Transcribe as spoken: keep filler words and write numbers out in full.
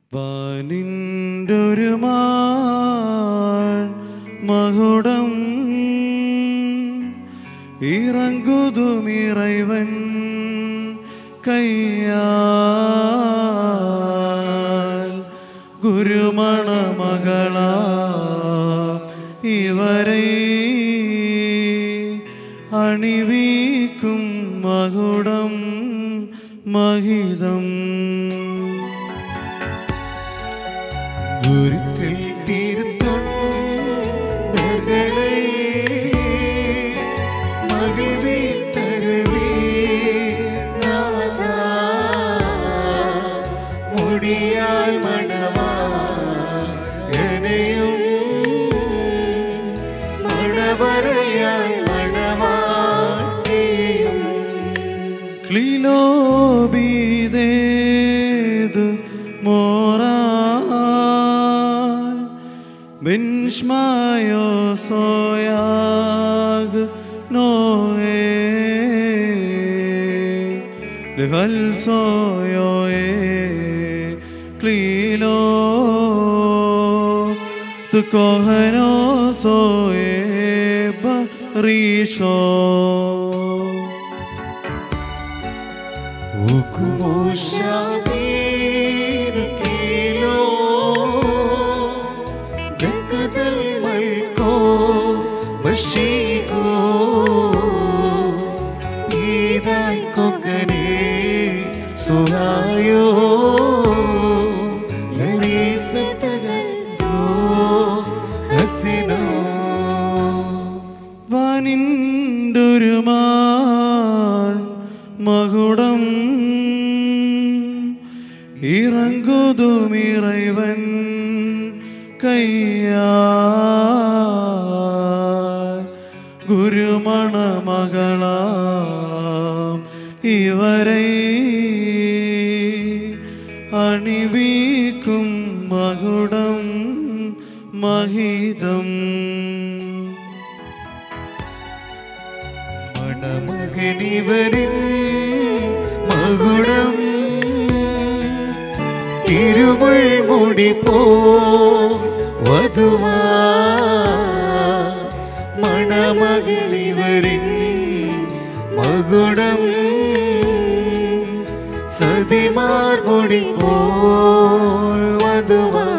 വാനിൻ്റൊരു മകുടം ഇറങ്ങുതുമിറവൻ കയ്യാൽ ഗുരുമണമകളാ ഇവരെ അണിവിക്കും മകുടം മഹിതം. ഗുരുക്കൾ തീർത്തുകളെ മകിഴ്വി തരുവേ നാഥാ, മുടിയാൽ മണവാളനെയും മണവറയാൽ മണവാട്ടിയും ക്ലീലോബീദേത് മോറാ Benshmayo soyag noe Lehal soyoe klilo Tu kohano soe barisho Ukumoshabir kilo Bashiko Idai kokane Sohayo Larisa tagasto Hasino Vaninduru magudam Irangudumiravan Kaya ഗുരുമണമകളാം ഇവരെ അണിവിക്കും മകുടം മഹിതം. മണമകനിവരിൻ മകുടം തിരുമുൾമുടി പോ വധുവാ മണമകനിവരിൻ മകുടം സതിമാർ മുടി പോൽ വധുവാ